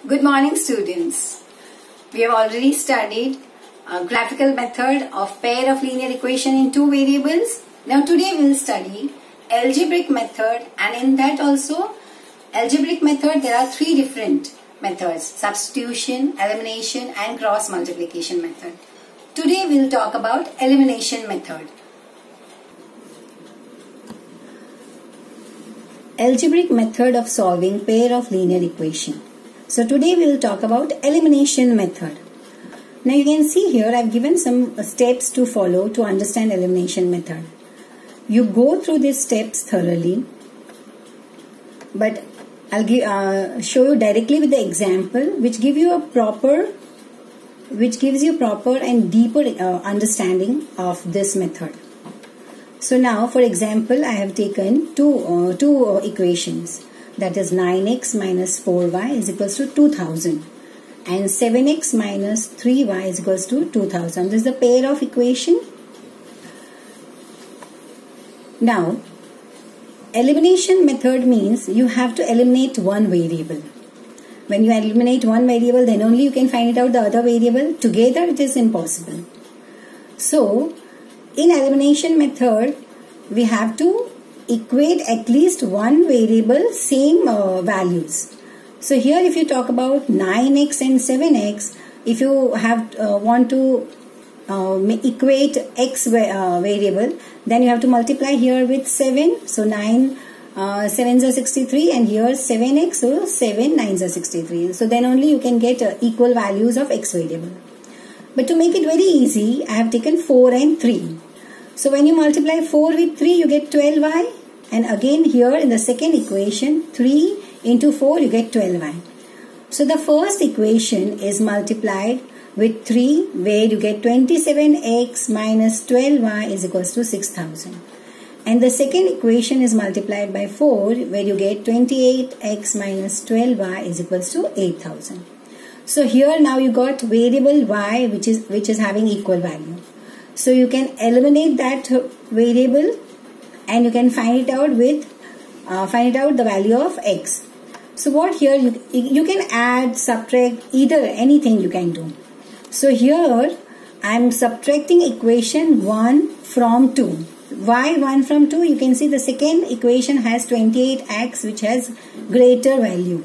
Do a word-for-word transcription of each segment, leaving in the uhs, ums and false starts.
Good morning, students. We have already studied a graphical method of pair of linear equation in two variables. Now today we will study algebraic method, and in that also algebraic method there are three different methods: substitution, elimination and cross multiplication method. Today we will talk about elimination method. Algebraic method of solving pair of linear equation. So today we will talk about elimination method. Now you can see here I have given some steps to follow to understand elimination method. You go through these steps thoroughly, but I'll give, uh, show you directly with the example which give you a proper, which gives you proper and deeper uh, understanding of this method. So now, for example, I have taken two uh, two uh, equations, that is nine x minus four y is equals to two thousand and seven x minus three y is equals to two thousand. This is the pair of equation. Now, elimination method means you have to eliminate one variable. When you eliminate one variable, then only you can find it out the other variable. Together it is impossible. So, in elimination method, we have to equate at least one variable same uh, values. So here if you talk about nine x and seven x, if you have uh, want to uh, equate x uh, variable, then you have to multiply here with seven. So nine uh, sevens are sixty-three, and here seven x, so seven nines are sixty-three. So then only you can get uh, equal values of x variable. But to make it very easy, I have taken four and three. So when you multiply four with three, you get twelve y. And again here in the second equation, three into four, you get twelve y. So the first equation is multiplied with three, where you get twenty-seven x minus twelve y is equals to six thousand. And the second equation is multiplied by four, where you get twenty-eight x minus twelve y is equals to eight thousand. So here now you got variable y which is which is having equal value. So you can eliminate that variable and you can find it out with uh, find it out the value of x. So what here you you can add, subtract, either anything you can do. So here I am subtracting equation one from two. Why one from two? You can see the second equation has twenty-eight x which has greater value.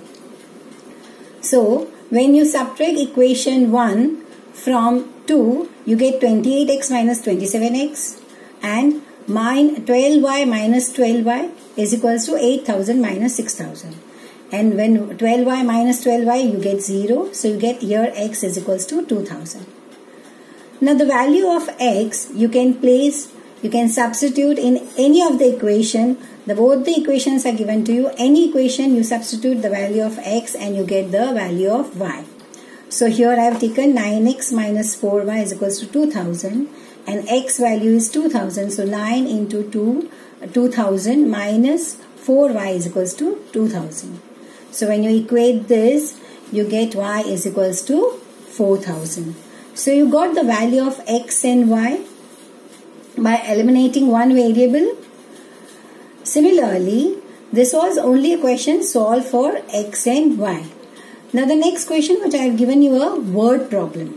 So when you subtract equation one from two, you get twenty-eight x minus twenty-seven x, and mine twelve y minus twelve y is equals to eight thousand minus six thousand. And when twelve y minus twelve y, you get zero. So you get here x is equals to two thousand. Now the value of x you can place, you can substitute in any of the equation. The both the equations are given to you. Any equation you substitute the value of x and you get the value of y. So here I have taken nine x minus four y is equals to two thousand, and x value is two thousand. So nine into two, two thousand minus four y is equals to two thousand. So when you equate this, you get y is equals to four thousand. So you got the value of x and y by eliminating one variable. Similarly, this was only a question solved for x and y. Now the next question, which I have given you a word problem.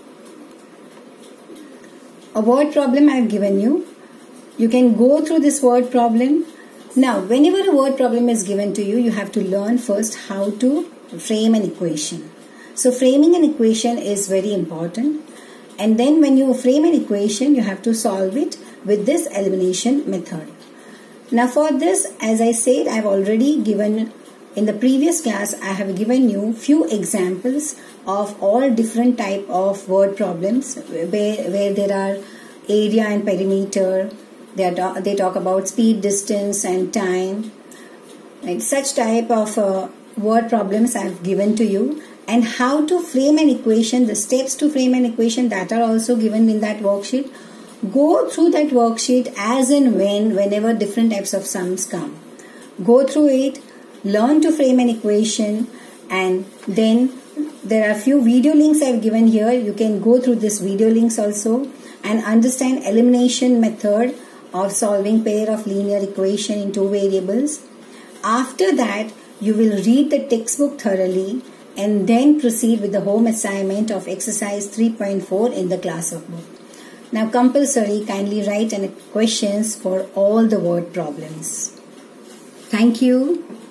A word problem I have given you. You can go through this word problem. Now whenever a word problem is given to you, you have to learn first how to frame an equation. So framing an equation is very important. And then when you frame an equation, you have to solve it with this elimination method. Now for this, as I said, I have already given in the previous class, I have given you few examples of all different type of word problems where, where there are area and perimeter. They, are, they talk about speed, distance and time. Right? Such type of uh, word problems I have given to you, and how to frame an equation, the steps to frame an equation, that are also given in that worksheet. Go through that worksheet as and when, whenever different types of sums come. Go through it. Learn to frame an equation, and then there are few video links I have given here. You can go through this video links also and understand elimination method of solving pair of linear equation in two variables. After that, you will read the textbook thoroughly and then proceed with the home assignment of exercise three point four in the class workbook. Now compulsory, kindly write any questions for all the word problems. Thank you.